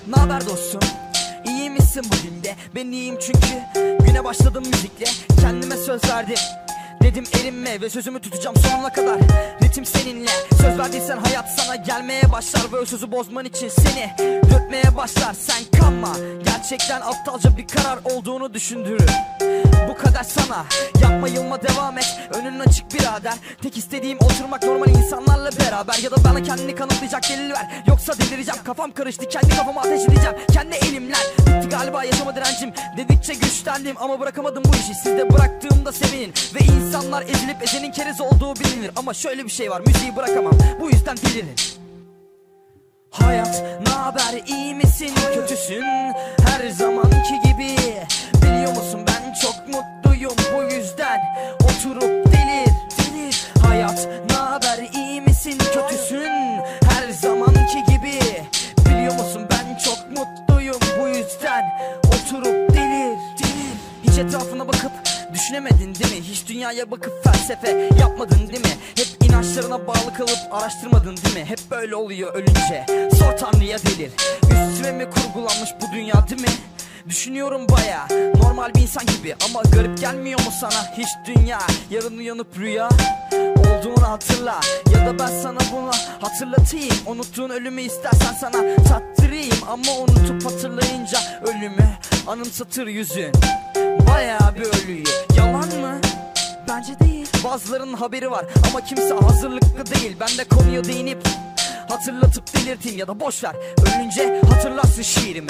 Naber dostum? İyi misin bugün de? Ben iyiyim çünkü güne başladım müzikle. Kendime söz verdim, dedim erinme ve sözümü tutacağım sonuna kadar. Ritim seninle, söz verdiysen hayat sana gelmeye başlar. Ve o sözü bozman için seni dürtmeye başlar. Sen kanma, gerçekten aptalca bir karar olduğunu düşündürür. Bu kadar sana, yapma yılma devam et. Önün açık birader. Tek istediğim oturmak normal insanlarla beraber. Ya da bana kendini kanıtlayacak delil ver, yoksa delireceğim. Kafam karıştı, kendi kafama ateş edeceğim. Kendi elimler bitti galiba yaşama direncim. Dedikçe güçlendim ama bırakamadım bu işi. Sizde bıraktığımda sevinin ve insanlar ezilip ezenin keriz olduğu bilinir. Ama şöyle bir şey var, müziği bırakamam, bu yüzden delirin. Hayat naber, iyi misin kötüsün, her zamanki gibi. Biliyor musun ben çok mutluyum, bu yüzden oturup delir. Hayat naber, iyi misin kötüsün, her zamanki gibi. Biliyor musun ben çok mutluyum, bu yüzden oturup delir. Hiç etrafına bakıp düşünemedin değil mi? Hiç dünyaya bakıp felsefe yapmadın değil mi? Hep inançlarına bağlı kalıp araştırmadın değil mi? Hep böyle oluyor ölünce. Sor Tanrı'ya, delir. Üstüme mi kurgulanmış bu dünya değil mi? Düşünüyorum baya normal bir insan gibi, ama garip gelmiyor mu sana hiç dünya? Yarın uyanıp rüya olduğunu hatırla, ya da ben sana bunu hatırlatayım. Unuttuğun ölümü istersen sana tattırayım, ama unutup hatırlayınca ölümü anımsatır yüzün. Bayağı bir ölüyü, yalan mı? Bence değil. Bazılarının haberi var ama kimse hazırlıklı değil. Ben de konuya değinip hatırlatıp delirteyim, ya da boşver, ölünce hatırlarsın şiirimi.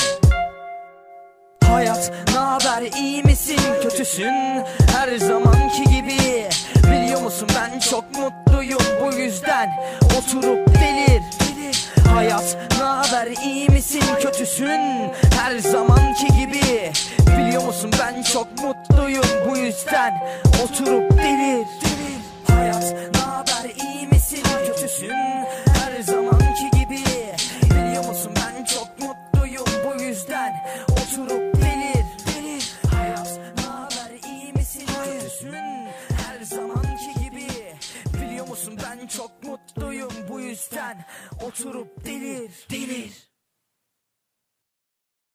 Hayat naber, iyi misin kötüsün, her zamanki gibi. Biliyor musun ben çok mutluyum, bu yüzden oturup delir. Hayat naber, iyi misin kötüsün, her zamanki gibi. Biliyor musun ben çok mutluyum, bu yüzden oturup delir.